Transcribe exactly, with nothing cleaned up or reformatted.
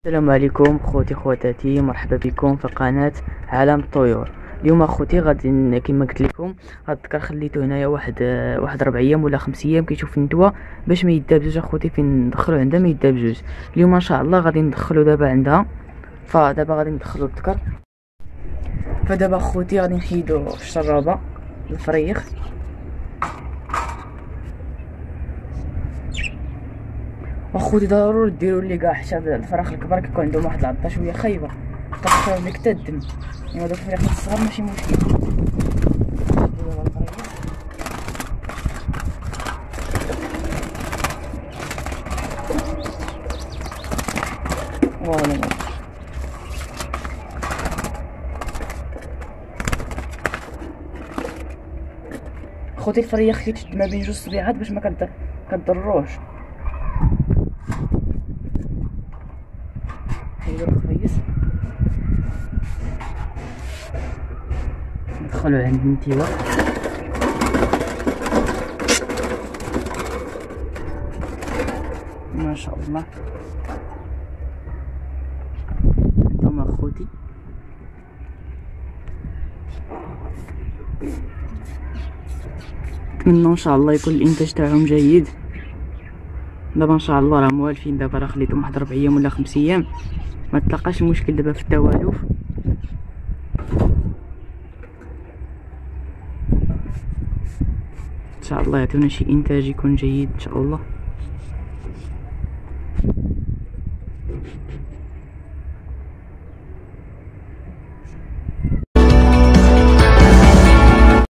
السلام عليكم خوتي خواتاتي، مرحبا بكم في قناه عالم الطيور. اليوم اخوتي غادي كما قلت لكم هاد الذكر خليته هنايا واحد واحد ربع ايام ولا خمس ايام كيشوف الندوه باش ما يدا بجوج. اخوتي فين ندخلو عندها ما يدا بجوج. اليوم ان شاء الله غادي ندخلو دابا عندها، فدابا غادي ندخلو الذكر. فدابا اخوتي غادي نحيدو الشرابه الفريخ، واخوتي ضروري ديروا لي كاع حتى الفراخ الكبار كيكون عندهم واحد العضه شويه خايبه كتخرج لك حتى الدم، يعني هذوك الفراخ الصغار ماشي مشكل. فوالا خوتي الفريخ كيتشد ما بين جوج صبيعات باش ما كضروش. حيدو الخفيس ندخلو عند النتيوه. ما شاء الله هانتوما اخوتي. نتمنى ان شاء الله يكون الانتاج تاعهم جيد. دابا ان شاء الله راه موالفين، دابا راه خليتهم واحد ربع ايام ولا خمس ايام، ما تلقاش المشكل دابا في التوالف. ان شاء الله يعطيونا شي انتاج يكون جيد ان شاء الله.